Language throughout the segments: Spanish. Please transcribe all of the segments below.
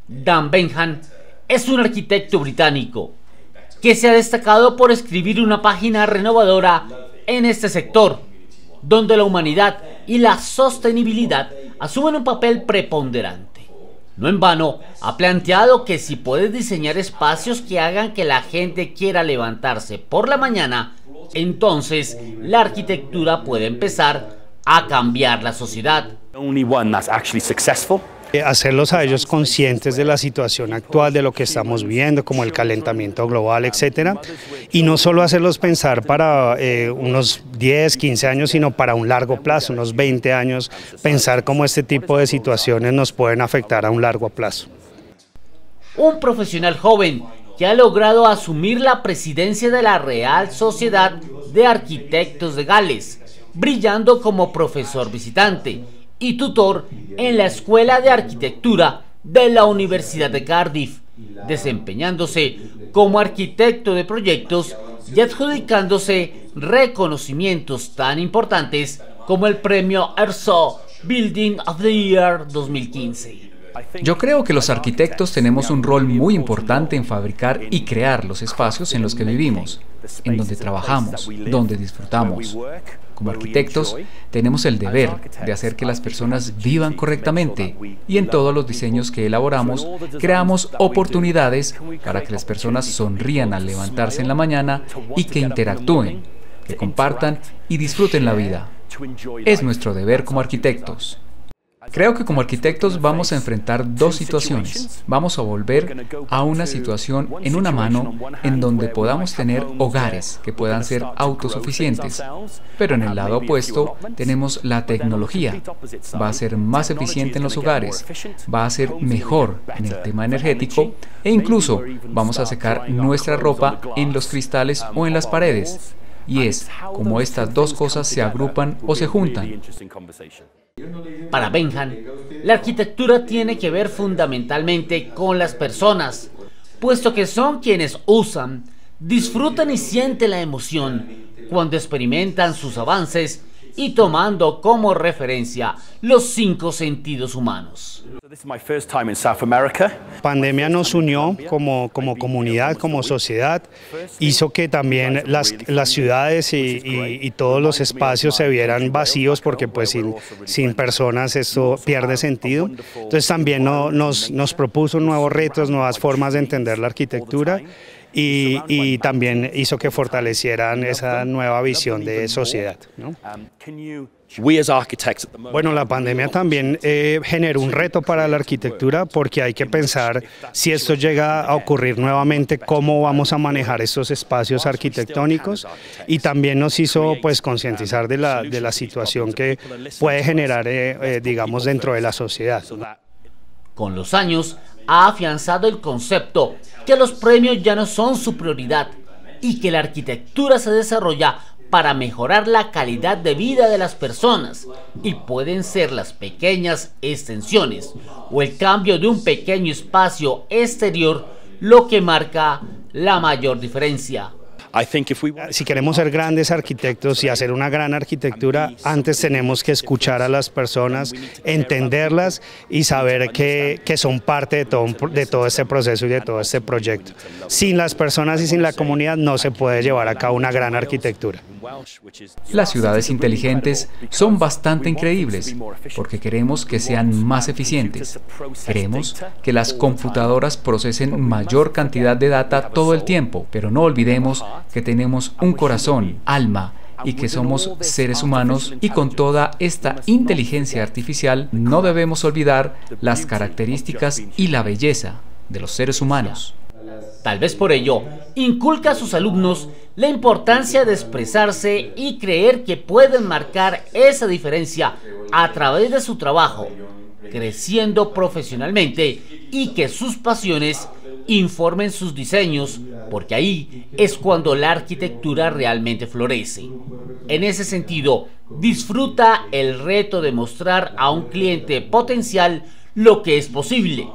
Dan Benham es un arquitecto británico que se ha destacado por escribir una página renovadora en este sector, donde la humanidad y la sostenibilidad asumen un papel preponderante. No en vano, ha planteado que si puedes diseñar espacios que hagan que la gente quiera levantarse por la mañana, entonces la arquitectura puede empezar a cambiar la sociedad. Hacerlos a ellos conscientes de la situación actual, de lo que estamos viviendo, como el calentamiento global, etcétera, y no solo hacerlos pensar para unos 10, 15 años, sino para un largo plazo, unos 20 años, pensar cómo este tipo de situaciones nos pueden afectar a un largo plazo. Un profesional joven que ha logrado asumir la presidencia de la Real Sociedad de Arquitectos de Gales, brillando como profesor visitante y tutor en la Escuela de Arquitectura de la Universidad de Cardiff, desempeñándose como arquitecto de proyectos y adjudicándose reconocimientos tan importantes como el premio ERSO Building of the Year 2015. Yo creo que los arquitectos tenemos un rol muy importante en fabricar y crear los espacios en los que vivimos, en donde trabajamos, donde disfrutamos. Como arquitectos, tenemos el deber de hacer que las personas vivan correctamente y en todos los diseños que elaboramos, creamos oportunidades para que las personas sonrían al levantarse en la mañana y que interactúen, que compartan y disfruten la vida. Es nuestro deber como arquitectos. Creo que como arquitectos vamos a enfrentar dos situaciones. Vamos a volver a una situación en una mano en donde podamos tener hogares que puedan ser autosuficientes. Pero en el lado opuesto tenemos la tecnología. Va a ser más eficiente en los hogares, va a ser mejor en el tema energético e incluso vamos a secar nuestra ropa en los cristales o en las paredes. Y es como estas dos cosas se agrupan o se juntan. Para Benham, la arquitectura tiene que ver fundamentalmente con las personas, puesto que son quienes usan, disfrutan y sienten la emoción cuando experimentan sus avances y tomando como referencia los 5 sentidos humanos. La pandemia nos unió como comunidad, como sociedad, hizo que también las ciudades y todos los espacios se vieran vacíos porque pues sin personas esto pierde sentido. Entonces también nos propuso nuevos retos, nuevas formas de entender la arquitectura y también hizo que fortalecieran esa nueva visión de sociedad, ¿no? Bueno, la pandemia también generó un reto para la arquitectura porque hay que pensar si esto llega a ocurrir nuevamente, cómo vamos a manejar estos espacios arquitectónicos y también nos hizo pues concientizar de la situación que puede generar digamos dentro de la sociedad. Con los años ha afianzado el concepto que los premios ya no son su prioridad y que la arquitectura se desarrolla para mejorar la calidad de vida de las personas y pueden ser las pequeñas extensiones o el cambio de un pequeño espacio exterior lo que marca la mayor diferencia. Si queremos ser grandes arquitectos y hacer una gran arquitectura, antes tenemos que escuchar a las personas, entenderlas y saber que son parte de todo este proceso y de todo este proyecto. Sin las personas y sin la comunidad no se puede llevar a cabo una gran arquitectura. Las ciudades inteligentes son bastante increíbles porque queremos que sean más eficientes. Queremos que las computadoras procesen mayor cantidad de data todo el tiempo, pero no olvidemos que tenemos un corazón, alma y que somos seres humanos y con toda esta inteligencia artificial no debemos olvidar las características y la belleza de los seres humanos. Tal vez por ello, inculca a sus alumnos la importancia de expresarse y creer que pueden marcar esa diferencia a través de su trabajo, creciendo profesionalmente y que sus pasiones informen sus diseños, porque ahí es cuando la arquitectura realmente florece. En ese sentido, disfruta el reto de mostrar a un cliente potencial lo que es posible.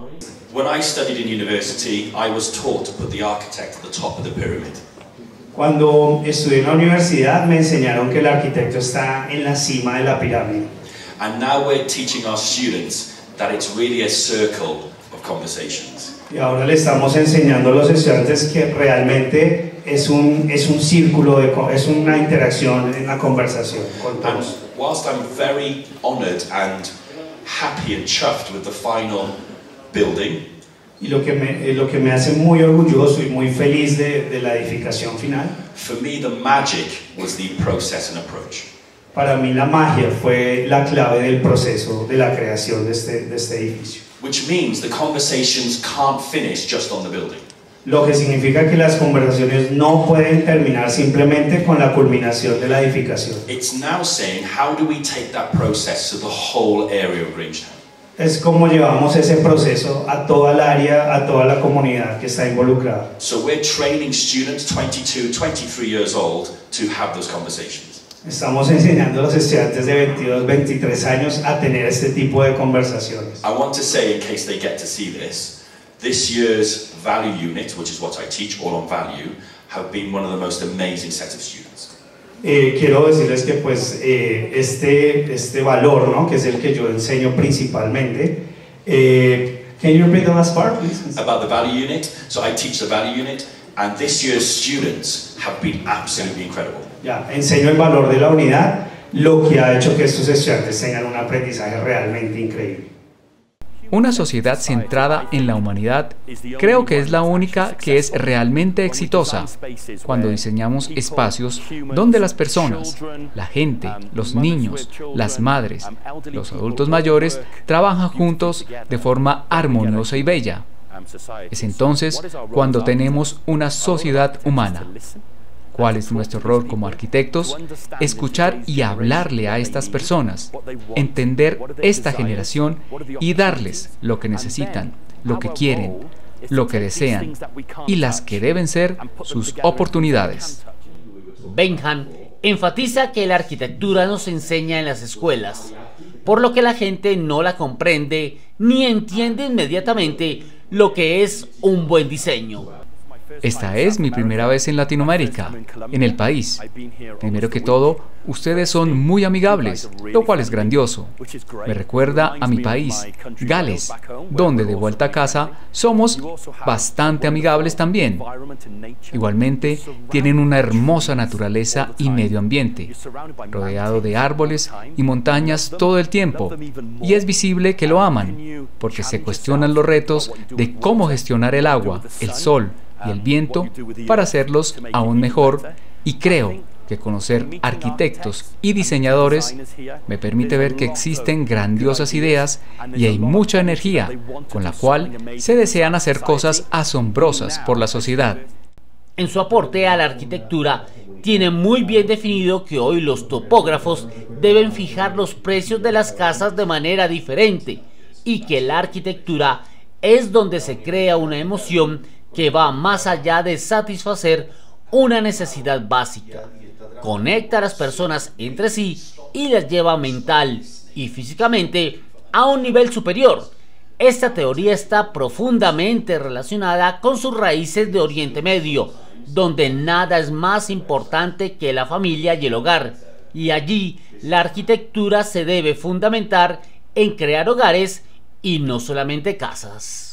Cuando estudié en la universidad me enseñaron que el arquitecto está en la cima de la pirámide. And now we're teaching our students that it's really a circle of conversations. Y ahora le estamos enseñando a los estudiantes que realmente es un círculo, es una interacción, una conversación con todos. And whilst I'm very honored and happy and chuffed with the final building, Y lo que me hace muy orgulloso y muy feliz de la edificación final, for me the magic was the process and approach. para mí la magia fue la clave del proceso de la creación de este edificio. Which means the conversations can't finish just on the building. Lo que significa que las conversaciones no pueden terminar simplemente con la culminación de la edificación. It's now saying, how do we take that process to the whole area of Grangetown? Es como llevamos ese proceso a toda el área, a toda la comunidad que está involucrada. So we're training students 22, 23 years old to have those conversations. Estamos enseñando a los estudiantes de 22, 23 años a tener este tipo de conversaciones. I want to say, in case they get to see this year's value unit, which is what I teach, all on value, have been one of the most amazing sets of students. Quiero decirles que pues este valor, ¿no?, que es el que yo enseño principalmente. Can you repeat the last part, please? About the value unit, so I teach the value unit, and this year's students have been absolutely incredible. Ya, enseño el valor de la unidad, lo que ha hecho que estos estudiantes tengan un aprendizaje realmente increíble. Una sociedad centrada en la humanidad creo que es la única que es realmente exitosa cuando diseñamos espacios donde las personas, la gente, los niños, las madres, los adultos mayores trabajan juntos de forma armoniosa y bella. Es entonces cuando tenemos una sociedad humana. ¿Cuál es nuestro rol como arquitectos? Escuchar y hablarle a estas personas, entender esta generación y darles lo que necesitan, lo que quieren, lo que desean y las que deben ser sus oportunidades. Benham enfatiza que la arquitectura no se enseña en las escuelas, por lo que la gente no la comprende ni entiende inmediatamente lo que es un buen diseño. Esta es mi primera vez en Latinoamérica, en el país. Primero que todo, ustedes son muy amigables, lo cual es grandioso. Me recuerda a mi país, Gales, donde de vuelta a casa somos bastante amigables también. Igualmente, tienen una hermosa naturaleza y medio ambiente, rodeado de árboles y montañas todo el tiempo, y es visible que lo aman, porque se cuestionan los retos de cómo gestionar el agua, el sol y el viento para hacerlos aún mejor, y creo que conocer arquitectos y diseñadores me permite ver que existen grandiosas ideas y hay mucha energía con la cual se desean hacer cosas asombrosas por la sociedad. En su aporte a la arquitectura, tiene muy bien definido que hoy los topógrafos deben fijar los precios de las casas de manera diferente y que la arquitectura es donde se crea una emoción que va más allá de satisfacer una necesidad básica. Conecta a las personas entre sí y las lleva mental y físicamente a un nivel superior. Esta teoría está profundamente relacionada con sus raíces de Oriente Medio, donde nada es más importante que la familia y el hogar, y allí la arquitectura se debe fundamentar en crear hogares y no solamente casas.